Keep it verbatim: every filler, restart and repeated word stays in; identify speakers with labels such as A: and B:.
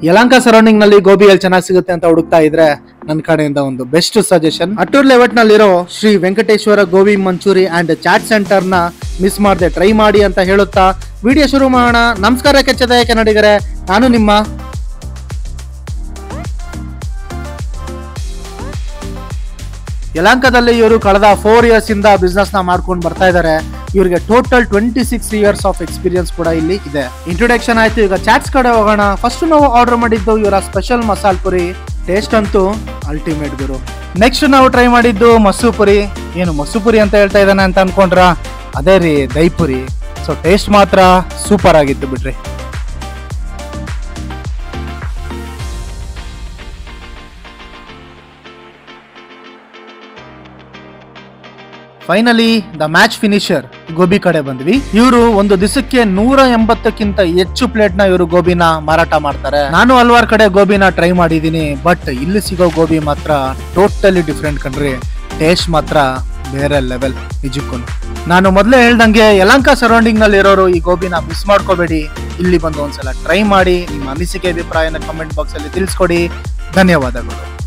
A: Yelahanka surrounding ನಲ್ಲಿ ಗೋಬಿ ಎಲ್ಲಿ ಚೆನ್ನಾಗಿ ಸಿಗುತ್ತೆ ಅಂತ ಹುಡುಕ್ತಾ ಇದ್ರೆ ನನ್ನ ಕಡೆಯಿಂದ ಒಂದು ಬೆಸ್ಟ್ ಸಜೆಷನ್ ಅಟ್ಟೂರ್ ಲೇಔಟ್ ನಲ್ಲಿರೋ Shri Venkateshwara gobi manchuri and chat center ನ ಮಿಸ್ ಮಾಡದೆ ಟ್ರೈ ಮಾಡಿ ಅಂತ ಹೇಳುತ್ತಾ ವಿಡಿಯೋ ಶುರು ಮಾಡೋಣ. ನಮಸ್ಕಾರ ಕೆಚ್ಚದ ಕನ್ನಡಿಗರೇ, ನಾನು ನಿಮ್ಮ ಯಲಹಂಕದಲ್ಲಿ ಇವರು ಕಳೆದ ಫೋರ್ ಇಯರ್ಸ್ ಇಂದ ಬಿಸ್ನೆಸ್ ನ ಮಾಡ್ಕೊಂಡು ಬರ್ತಾ ಇದ್ದಾರೆ. ಇವರಿಗೆ total twenty six years of experience ಕೂಡ ಇಲ್ಲಿ ಇದೆ. ಇಂಟ್ರೊಡಕ್ಷನ್ ಆಯ್ತು, ಈಗ ಚಾಟ್ಸ್ ಕಡೆ ಹೋಗೋಣ. ಫಸ್ಟ್ ನಾವು ಆರ್ಡರ್ ಮಾಡಿದ್ದು ಇವರ ಸ್ಪೆಷಲ್ ಮಸಾಲ್ ಪುರಿ. ಟೇಸ್ಟ್ ಅಂತೂ ಅಲ್ಟಿಮೇಟ್ ಗುರು. ನೆಕ್ಸ್ಟ್ ನಾವು ಟ್ರೈ ಮಾಡಿದ್ದು ಮಸೂ ಪುರಿ. ಏನು ಮಸೂ ಪುರಿ ಅಂತ ಹೇಳ್ತಾ ಇದ್ದಾನೆ ಅಂತ ಅನ್ಕೊಂಡ್ರ? ಅದೇ ರೀ, ದೈಪುರಿ. ಸೊ ಟೇಸ್ಟ್ ಮಾತ್ರ ಸೂಪರ್ ಆಗಿತ್ತು ಬಿಡ್ರಿ. Finally the match finisher gobi ಕಡೆ ಬಂದ್ವಿ. ಇವರು ಒಂದು ದಿವಸಕ್ಕೆ ನೂರ ಎಂಬತ್ತಕ್ಕಿಂತ ಹೆಚ್ಚು ಪ್ಲೇಟ್ ನ ಇವರು ಗೋಬಿನ ಮಾರಾಟ ಮಾಡ್ತಾರೆ. ನಾನು ಹಲವಾರು ಕಡೆ ಗೋಬಿನ ಟ್ರೈ ಮಾಡಿದೀನಿ, ಬಟ್ ಇಲ್ಲಿ ಸಿಗೋ ಗೋಬಿ ಮಾತ್ರ ಟೋಟಲಿ ಡಿಫ್ರೆಂಟ್ ಕಣ್ರಿ. ಟೇಸ್ಟ್ ಮಾತ್ರ ಬೇರೆ ಲೆವೆಲ್ ನಿಜಕ್ಕೂ. ನಾನು ಮೊದಲೇ ಹೇಳ್ದಂಗೆ ಯಲಹಂಕ ಸರೌಂಡಿಂಗ್ ನಲ್ಲಿ ಇರೋರು ಈ ಗೋಬಿನ ಮಿಸ್ ಮಾಡ್ಕೋಬೇಡಿ. ಇಲ್ಲಿ ಬಂದು ಒಂದ್ಸಲ ಟ್ರೈ ಮಾಡಿ. ನಿಮ್ಮ ಅನಿಸಿಕೆ ಅಭಿಪ್ರಾಯನ ಕಮೆಂಟ್ ಬಾಕ್ಸ್ ಅಲ್ಲಿ ತಿಳಿಸ್ಕೊಡಿ. ಧನ್ಯವಾದಗಳು.